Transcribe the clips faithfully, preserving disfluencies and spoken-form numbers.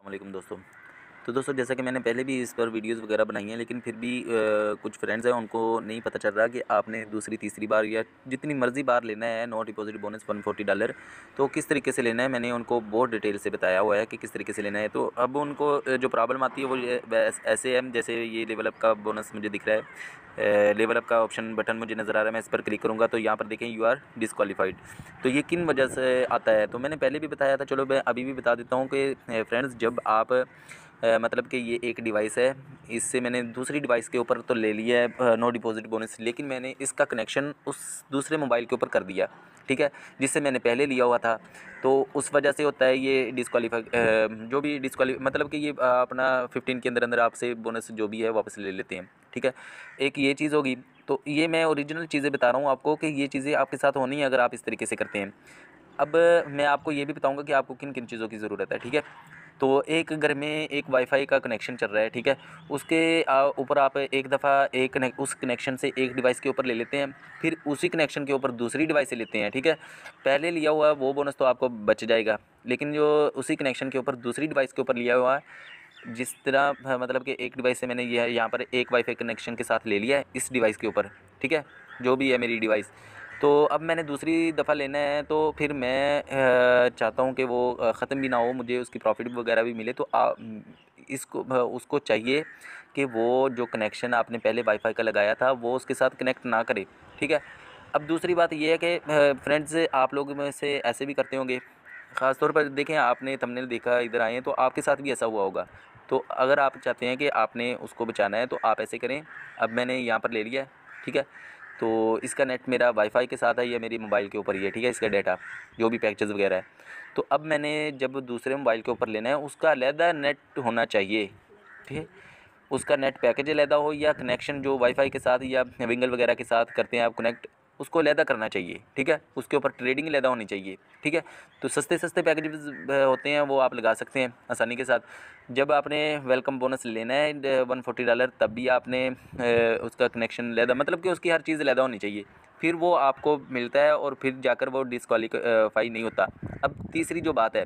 वालेकुम दोस्तों। तो दोस्तों जैसा कि मैंने पहले भी इस पर वीडियोज़ वगैरह बनाई हैं, लेकिन फिर भी अ, कुछ फ्रेंड्स हैं उनको नहीं पता चल रहा कि आपने दूसरी तीसरी बार या जितनी मर्ज़ी बार लेना है no deposit bonus one forty dollar, तो किस तरीके से लेना है मैंने उनको बहुत डिटेल से बताया हुआ है कि किस तरीके से लेना है। तो अब उनको अ, जो प्रॉब्लम आती है वो ये वैस ऐसे है, जैसे ये लेवल अप का बोनस मुझे दिख रहा है, लेवल अप का ऑप्शन बटन मुझे नज़र आ रहा है, मैं इस पर क्लिक करूँगा तो यहाँ पर देखें यू आर डिस्क्वालीफाइड। तो ये किन वजह से आता है, तो मैंने पहले भी बताया था, चलो मैं अभी भी बता देता हूँ कि फ्रेंड्स जब आप अ, मतलब कि ये एक डिवाइस है, इससे मैंने दूसरी डिवाइस के ऊपर तो ले लिया है नो डिपॉज़िट बोनस, लेकिन मैंने इसका कनेक्शन उस दूसरे मोबाइल के ऊपर कर दिया, ठीक है, जिससे मैंने पहले लिया हुआ था। तो उस वजह से होता है ये डिस्क्वालीफाई, जो भी डिस्क्वाली मतलब कि ये अ, अपना फिफ्टीन के अंदर अंदर आपसे बोनस जो भी है वापस ले लेते हैं, ठीक है। एक ये चीज़ होगी। तो ये मैं ओरिजिनल चीज़ें बता रहा हूँ आपको कि ये चीज़ें आपके साथ होनी है अगर आप इस तरीके से करते हैं। अब मैं आपको ये भी बताऊँगा कि आपको किन किन चीज़ों की ज़रूरत है, ठीक है। तो एक घर में एक वाईफ़ाई का कनेक्शन चल रहा है, ठीक है। उसके अ, ऊपर आप एक दफ़ा एक कने उस कनेक्शन से एक डिवाइस के ऊपर ले लेते हैं, फिर उसी कनेक्शन के ऊपर दूसरी डिवाइस से लेते हैं, ठीक है। पहले लिया हुआ वो बोनस तो आपको बच जाएगा, लेकिन जो उसी कनेक्शन के ऊपर दूसरी डिवाइस के ऊपर लिया हुआ है, जिस तरह ह मतलब कि एक डिवाइस से मैंने ये यहाँ पर एक वाईफ़ाई कनेक्शन के साथ ले लिया है इस डिवाइस के ऊपर, ठीक है, जो भी है मेरी डिवाइस। तो अब मैंने दूसरी दफ़ा लेना है, तो फिर मैं अ, चाहता हूँ कि वो अ, ख़त्म भी ना हो, मुझे उसकी प्रॉफ़िट वगैरह भी मिले। तो आ इसको भ उसको चाहिए कि वो जो कनेक्शन आपने पहले वाईफ़ाई का लगाया था वो उसके साथ कनेक्ट ना करे, ठीक है। अब दूसरी बात ये है कि अ, फ्रेंड्स आप लोग में से ऐसे भी करते होंगे, ख़ास तौर पर देखें आपने थंबनेल देखा इधर आए हैं तो आपके साथ भी ऐसा हुआ होगा। तो अगर आप चाहते हैं कि आपने उसको बचाना है तो आप ऐसे करें। अब मैंने यहाँ पर ले लिया है, ठीक है। तो इसका नेट मेरा वाईफ़ाई के साथ है या मेरी मोबाइल के ऊपर ही है, ठीक है, इसका डाटा जो भी पैकेजेस वगैरह है। तो अब मैंने जब दूसरे मोबाइल के ऊपर लेना है उसका अलहदा नेट होना चाहिए, ठीक है। उसका नेट पैकेज अलहदा हो या कनेक्शन जो वाईफ़ाई के साथ या विंगल वगैरह के साथ करते हैं आप कनेक्ट, उसको अलहदा करना चाहिए, ठीक है। उसके ऊपर ट्रेडिंग अलहदा होनी चाहिए, ठीक है। तो सस्ते सस्ते पैकेजेस होते हैं वो आप लगा सकते हैं आसानी के साथ। जब आपने वेलकम बोनस लेना है वन फोर्टी डॉलर तब भी आपने अ, उसका कनेक्शन अलहदा मतलब कि उसकी हर चीज़ अलहदा होनी चाहिए, फिर वो आपको मिलता है और फिर जाकर वो डिस्क्वालीफाई नहीं होता। अब तीसरी जो बात है,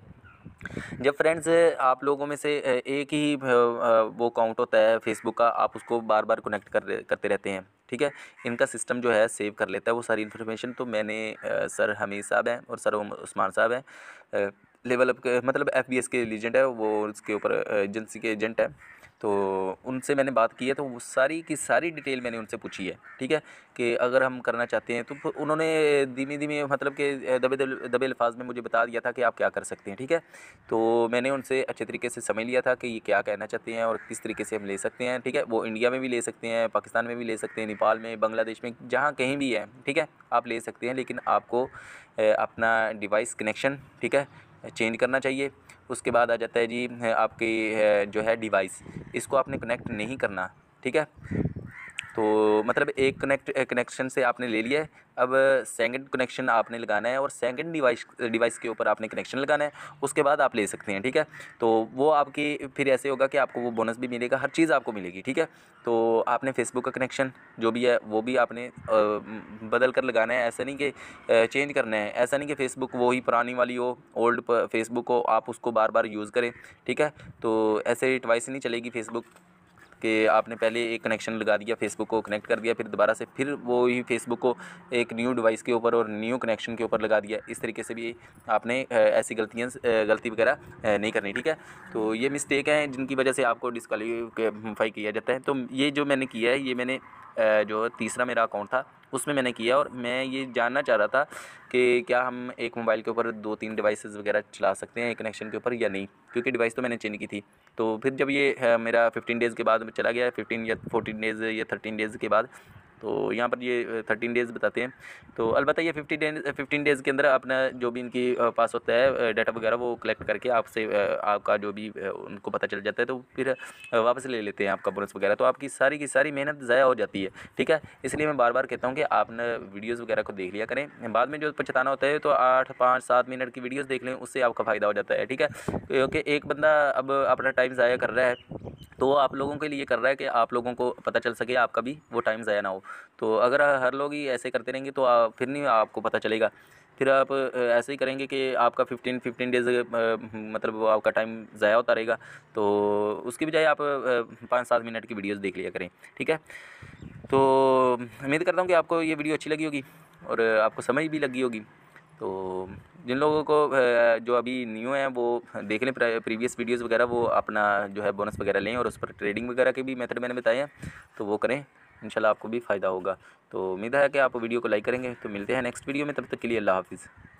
जब फ्रेंड्स आप लोगों में से अ, एक ही अ, अ, वो अकाउंट होता है फेसबुक का, आप उसको बार बार कनेक्ट कर रहे- करते रहते हैं, ठीक है। इनका सिस्टम जो है सेव कर लेता है वो सारी इन्फॉर्मेशन। तो मैंने अ, सर हमीद साहब हैं और सर उम- उस्मान साहब हैं, अ, लेवल अप के मतलब एफबीएस के लीजेंड है वो, उसके ऊपर एजेंसी के एजेंट हैं। तो उनसे मैंने बात की है, तो वो सारी की सारी डिटेल मैंने उनसे पूछी है, ठीक है, कि अगर हम करना चाहते हैं तो फिर उन्होंने धीमे धीमे मतलब कि दबे दबे दबे अल्फाज में मुझे बता दिया था कि आप क्या कर सकते हैं, ठीक है। तो मैंने उनसे अच्छे तरीके से समझ लिया था कि ये क्या कहना चाहते हैं और किस तरीके से हम ले सकते हैं, ठीक है। वो इंडिया में भी ले सकते हैं, पाकिस्तान में भी ले सकते हैं, नेपाल में, बांग्लादेश में, जहाँ कहीं भी है, ठीक है, आप ले सकते हैं। लेकिन आपको अ, अपना डिवाइस कनेक्शन, ठीक है, चेंज करना चाहिए। उसके बाद आ जाता है जी अ, आपकी अ, जो है डिवाइस, इसको आपने कनेक्ट नहीं करना, ठीक है। तो मतलब एक कनेक्ट कनेक्शन से आपने ले लिया है, अब सेकंड कनेक्शन आपने लगाना है और सेकंड डिवाइस डिवाइस के ऊपर आपने कनेक्शन लगाना है, उसके बाद आप ले सकते हैं, ठीक है। तो वो आपकी फिर ऐसे होगा कि आपको वो बोनस भी मिलेगा, हर चीज़ आपको मिलेगी, ठीक है। तो आपने फेसबुक का कनेक्शन जो भी है वो भी आपने अ, बदल कर लगाना है, ऐसा नहीं कि अ, चेंज करना है, ऐसा नहीं कि फ़ेसबुक वही पुरानी वाली हो, ओल्ड फेसबुक हो, आप उसको बार बार यूज़ करें, ठीक है। तो ऐसे ट्वाइस नहीं चलेगी फेसबुक कि आपने पहले एक कनेक्शन लगा दिया, फेसबुक को कनेक्ट कर दिया, फिर दोबारा से फिर वो ही फेसबुक को एक न्यू डिवाइस के ऊपर और न्यू कनेक्शन के ऊपर लगा दिया। इस तरीके से भी आपने अ, ऐसी गलतियाँ अ, गलती वगैरह अ, नहीं करनी, ठीक है। तो ये मिस्टेक हैं जिनकी वजह से आपको डिस्क्वालीफाई किया जाता है। तो ये जो मैंने किया है, ये मैंने अ, जो तीसरा मेरा अकाउंट था उसमें मैंने किया, और मैं ये जानना चाह रहा था कि क्या हम एक मोबाइल के ऊपर दो तीन डिवाइसेस वगैरह चला सकते हैं एक कनेक्शन के ऊपर या नहीं, क्योंकि डिवाइस तो मैंने चेंज की थी। तो फिर जब ये है, मेरा फिफ्टीन डेज़ के बाद चला गया, फिफ्टीन या फोर्टीन डेज़ या थर्टीन डेज़ के बाद, तो यहाँ पर ये थर्टीन डेज़ बताते हैं। तो अलबत्ता ये फिफ्टी डेज फिफ्टीन डेज़ के अंदर अपना जो भी इनकी अ, पास होता है डाटा वगैरह वो कलेक्ट करके आपसे अ, आपका जो भी अ, उनको पता चल जाता है, तो फिर अ, वापस ले लेते हैं आपका बोनस वगैरह। तो आपकी सारी की सारी मेहनत ज़ाया हो जाती है, ठीक है। इसलिए मैं बार बार कहता हूँ कि आप ना वीडियोज़ वगैरह को देख लिया करें, बाद में जो पछताना होता है तो आठ पाँच सात मिनट की वीडियोज़ देख लें, उससे आपका फ़ायदा हो जाता है, ठीक है। क्योंकि एक बंदा अब अपना टाइम ज़ाया कर रहा है, तो वो आप लोगों के लिए कर रहा है कि आप लोगों को पता चल सके, आपका भी वो टाइम ज़ाया ना हो। तो अगर हर लोग ही ऐसे करते रहेंगे तो आ, फिर नहीं आपको पता चलेगा फिर आप ऐसे ही करेंगे कि आपका फिफ्टीन फिफ्टीन डेज़ मतलब वो आपका टाइम ज़ाया होता रहेगा। तो उसकी बजाय आप पाँच सात मिनट की वीडियोस देख लिया करें, ठीक है। तो उम्मीद करता हूँ कि आपको ये वीडियो अच्छी लगी होगी और आपको समझ भी लगी होगी। तो जिन लोगों को जो अभी न्यू हैं वो देख लें प्रीवियस वीडियोस वगैरह, वो अपना जो है बोनस वगैरह लें और उस पर ट्रेडिंग वगैरह के भी मेथड मैंने बताए हैं, तो वो करें, इंशाल्लाह आपको भी फ़ायदा होगा। तो उम्मीद है कि आप वीडियो को लाइक करेंगे। तो मिलते हैं नेक्स्ट वीडियो में, तब तक के लिए अल्लाह हाफ़िज़।